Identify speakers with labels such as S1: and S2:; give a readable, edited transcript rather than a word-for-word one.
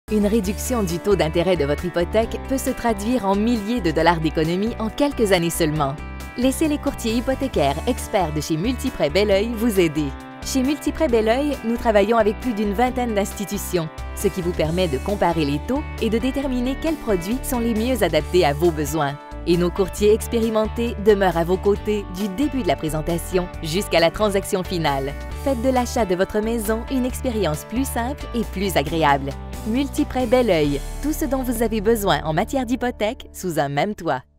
S1: Une réduction du taux d'intérêt de votre hypothèque peut se traduire en milliers de dollars d'économie en quelques années seulement. Laissez les courtiers hypothécaires experts de chez Multiprêt Bel-Oeil vous aider. Chez Multiprêt Bel-Oeil, nous travaillons avec plus d'une vingtaine d'institutions, ce qui vous permet de comparer les taux et de déterminer quels produits sont les mieux adaptés à vos besoins. Et nos courtiers expérimentés demeurent à vos côtés du début de la présentation jusqu'à la transaction finale. Faites de l'achat de votre maison une expérience plus simple et plus agréable. Multiprêt Bel-Oeil, tout ce dont vous avez besoin en matière d'hypothèque sous un même toit.